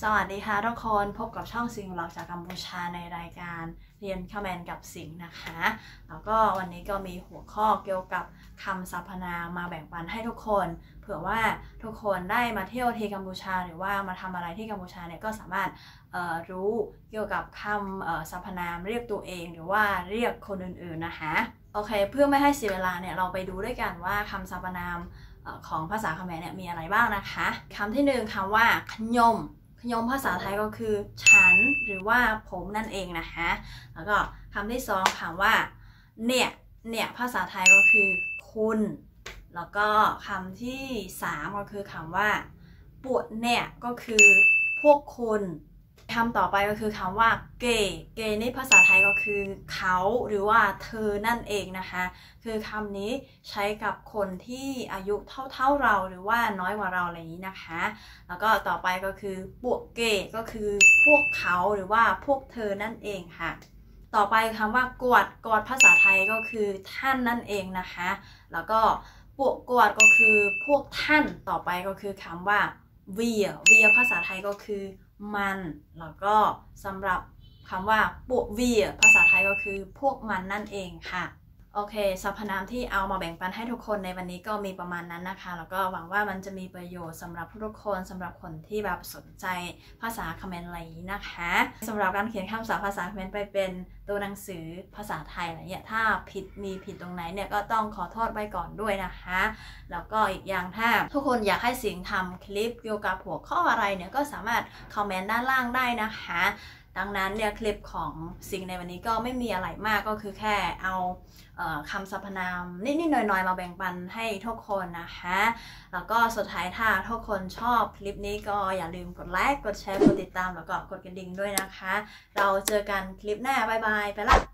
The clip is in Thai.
สวัสดีค่ะทุกคนพบกับช่องสิงห์หลักจากกัมพูชาในรายการเรียนคำแมนกับสิงห์นะคะแล้วก็วันนี้ก็มีหัวข้อเกี่ยวกับคำสรรพนามมาแบ่งปันให้ทุกคนเผื่อว่าทุกคนได้มาเที่ยวที่กัมพูชาหรือว่ามาทำอะไรที่กัมพูชาเนี่ยก็สามารถรู้เกี่ยวกับคำสรรพนามเรียกตัวเองหรือว่าเรียกคนอื่นๆนะคะโอเคเพื่อไม่ให้เสียเวลาเนี่ยเราไปดูด้วยกันว่าคำสรรพนามของภาษาเขมรเนี่ยมีอะไรบ้างนะคะคำที่หนึ่งคำว่าขยมภาษาไทยก็คือฉันหรือว่าผมนั่นเองนะคะแล้วก็คำที่สองคำว่าเนี่ยภาษาไทยก็คือคุณแล้วก็คำที่สามก็คือคำว่าปวดเนี่ยก็คือพวกคุณคำต่อไปก็คือคำว่าเกนี่ภาษาไทยก็คือเขาหรือว่าเธอนั่นเองนะคะคือคำนี้ใช้กับคนที่อายุเท่าเราหรือว่าน้อยกว่าเราอะไรอย่างนี้นะคะแล้วก็ต่อไปก็คือพวกเกก็คือพวกเขาหรือว่าพวกเธอนั่นเองค่ะต่อไปคำว่ากวดภาษาไทยก็คือท่านนั่นเองนะคะแล้วก็พวกกวดก็คือพวกท่านต่อไปก็คือคำว่าเวียภาษาไทยก็คือมันแล้วก็สำหรับคำว่าพวกเวียภาษาไทยก็คือพวกมันนั่นเองค่ะโอเคสรรพนามที่เอามาแบ่งปันให้ทุกคนในวันนี้ก็มีประมาณนั้นนะคะแล้วก็หวังว่ามันจะมีประโยชน์สำหรับทุกคนสำหรับคนที่แบบสนใจภาษาเขมรอะไรนะคะสำหรับการเขียนคำศัพท์ภาษาเขมรไปเป็นตัวหนังสือภาษาไทยอะไรเงี้ยถ้ามีผิดตรงไหนเนี่ยก็ต้องขอโทษไว้ก่อนด้วยนะคะแล้วก็อีกอย่างถ้าทุกคนอยากให้สิงห์ทำคลิปเกี่ยวกับหัวข้ออะไรเนี่ยก็สามารถคอมเมนต์ด้านล่างได้นะคะดังนั้นเนี่ยคลิปของสิงห์ในวันนี้ก็ไม่มีอะไรมากก็คือแค่เอาคำสรรพนามนิดๆหน่อยๆมาแบ่งปันให้ทุกคนนะคะแล้วก็สุดท้ายถ้าทุกคนชอบคลิปนี้ก็อย่าลืมกดไลค์กดแชร์กดติดตามแล้วก็กดกระดิ่งด้วยนะคะเราเจอกันคลิปหน้าบ๊ายบายไปละ